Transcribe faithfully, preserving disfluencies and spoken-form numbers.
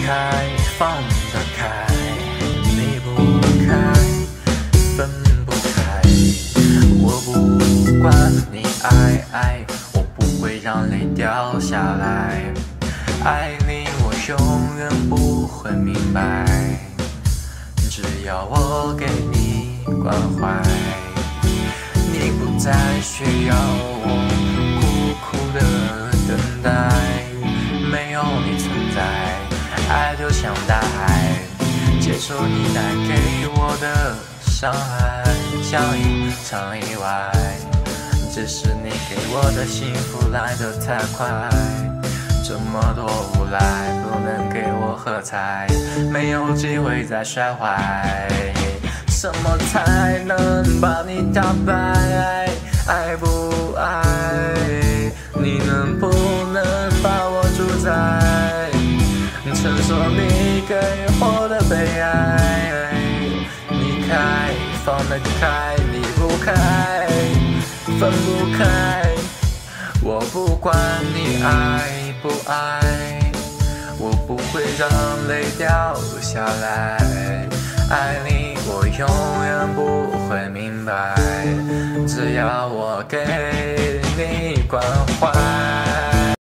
开，放得开，离不开，分不开。我不管你爱爱，我不会让泪掉下来。爱你，我永远不会明白，只要我给你关怀。你不再需要我苦苦的等待，没有你存在，爱就像大海，接受你带给我的伤害，像一场意外。只是你给我的幸福来得太快，这么多无赖不能给我喝彩，没有机会再摔坏。什么才能把你打败？爱不爱？你能不能把我主宰？承受你给我的悲哀。离开，放得开，离不开，分不开。我不管你爱不爱，我不会让泪掉下来。爱你，我永远不会明白，只要我给你